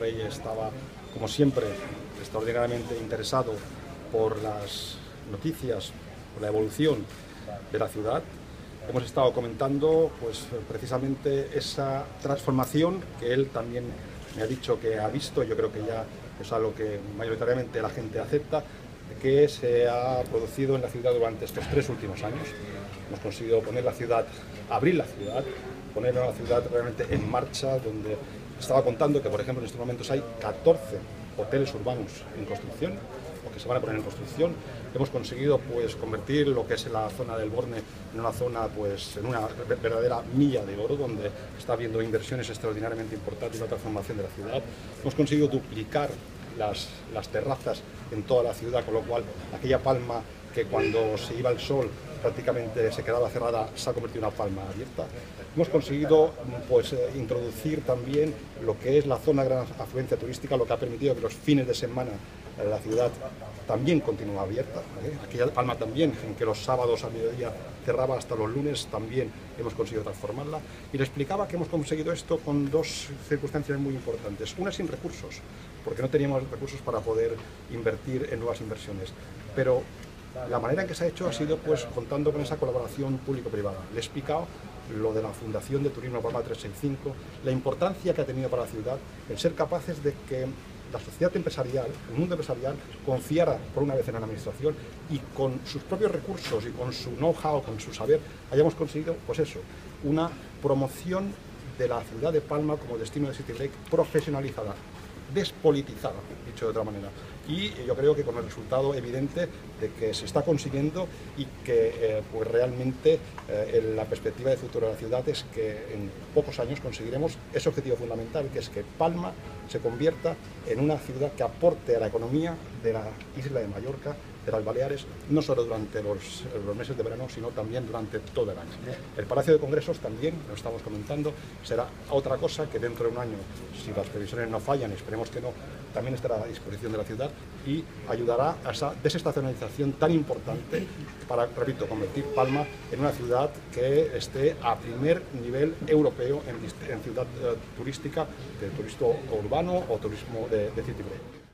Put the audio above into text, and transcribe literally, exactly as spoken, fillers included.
Rey estaba, como siempre, extraordinariamente interesado por las noticias, por la evolución de la ciudad. Hemos estado comentando pues, precisamente esa transformación que él también me ha dicho que ha visto. Yo creo que ya es algo que mayoritariamente la gente acepta, que se ha producido en la ciudad durante estos tres últimos años. Hemos conseguido poner la ciudad, abrir la ciudad, poner a la ciudad realmente en marcha, donde estaba contando que, por ejemplo, en estos momentos hay catorce hoteles urbanos en construcción, o que se van a poner en construcción. Hemos conseguido pues, convertir lo que es la zona del Borne en una zona, pues, en una verdadera milla de oro, donde está habiendo inversiones extraordinariamente importantes y una transformación de la ciudad. Hemos conseguido duplicar las, las terrazas en toda la ciudad, con lo cual aquella palma que cuando se iba el sol prácticamente se quedaba cerrada, se ha convertido en una palma abierta. Hemos conseguido pues, introducir también lo que es la zona de gran afluencia turística, lo que ha permitido que los fines de semana la ciudad también continúa abierta. ¿eh? Aquella palma también, en que los sábados a mediodía cerraba hasta los lunes, también hemos conseguido transformarla. Y le explicaba que hemos conseguido esto con dos circunstancias muy importantes. Una, sin recursos, porque no teníamos recursos para poder invertir en nuevas inversiones. Pero la manera en que se ha hecho ha sido pues, contando con esa colaboración público-privada. Le he explicado lo de la Fundación de Turismo Palma trescientos sesenta y cinco, la importancia que ha tenido para la ciudad el ser capaces de que la sociedad empresarial, el mundo empresarial, confiara por una vez en la administración y con sus propios recursos y con su know-how, con su saber, hayamos conseguido, pues eso, una promoción de la ciudad de Palma como destino de City Break profesionalizada, despolitizada, dicho de otra manera. Y yo creo que con el resultado evidente de que se está consiguiendo y que eh, pues realmente eh, la perspectiva de futuro de la ciudad es que en pocos años conseguiremos ese objetivo fundamental, que es que Palma se convierta en una ciudad que aporte a la economía de la isla de Mallorca, de las Baleares, no solo durante los, los meses de verano, sino también durante todo el año. El Palacio de Congresos también, lo estamos comentando, será otra cosa que dentro de un año, si las previsiones no fallan, y esperemos que no, también estará a disposición de la ciudad y ayudará a esa desestacionalización tan importante para, repito, convertir Palma en una ciudad que esté a primer nivel europeo en, en ciudad uh, turística, de turismo urbano o turismo de, de City Break.